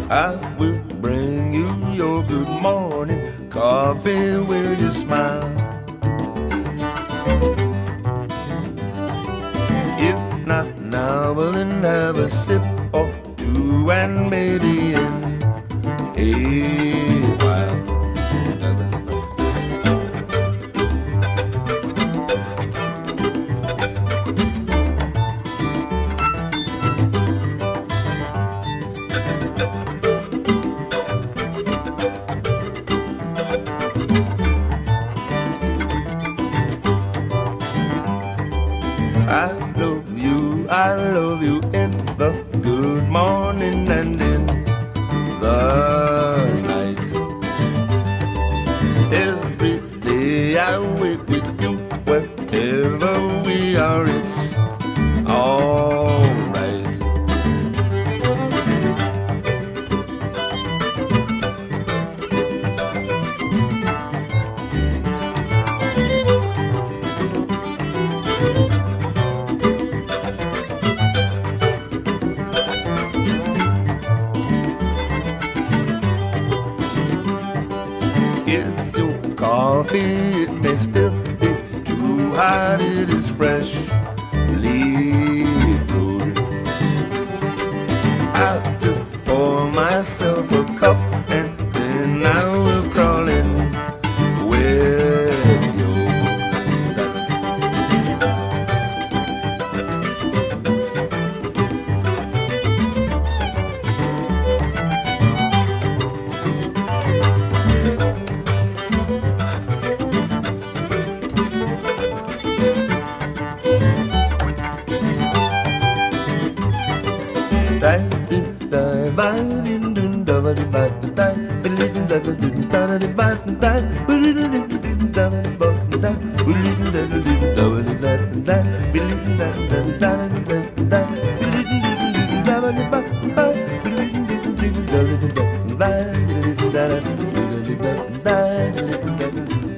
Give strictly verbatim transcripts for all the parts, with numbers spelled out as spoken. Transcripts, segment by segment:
I will bring you your good morning coffee with your smile. If not now, well then have a sip or two and maybe in a while. I love you, I love you in the good morning and in the night. Every day I wake with you, wherever we are, it's alright. Is your coffee, it may still be too hot, it is freshly brewed. I'll just pour myself a cup and then I will crawl in with you.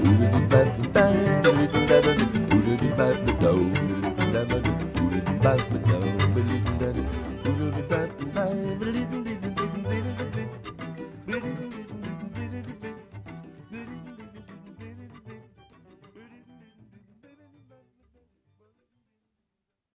Bye.